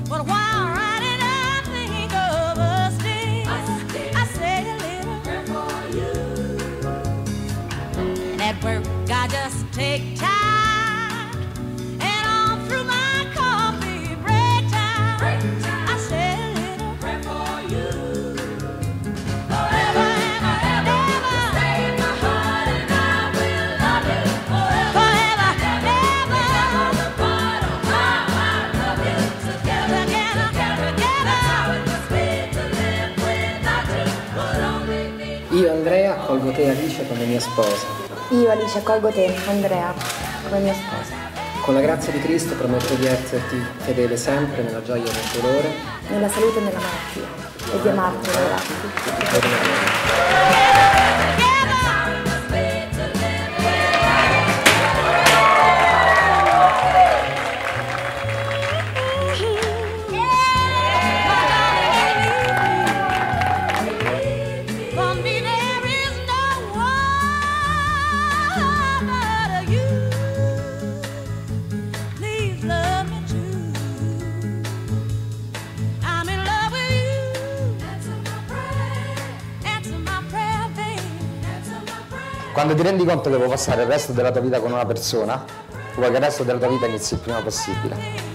But while riding, I think of us days. I say a little prayer for you. And at work, I just take time. And all through my coffee break time, I say a little prayer for you. Forever and ever, stay in my heart, and I will love you forever and ever. The part of how I love you together. That's how it must be to live without you. But only me. Io, Andrea, accolgo te, Alice, come mia sposa. Io, Alice, accolgo te, Andrea, come mia sposa. Con la grazia di Cristo prometto di esserti fedele sempre nella gioia e nel dolore, Nella salute e nella malattia. E di amarti nella For me there is no one but you. Please love me too. I'm in love with you. Answer my prayer, baby. Answer my prayer. Quando ti rendi conto che vuoi passare il resto della tua vita con una persona, vuoi che il resto della tua vita inizi il prima possibile.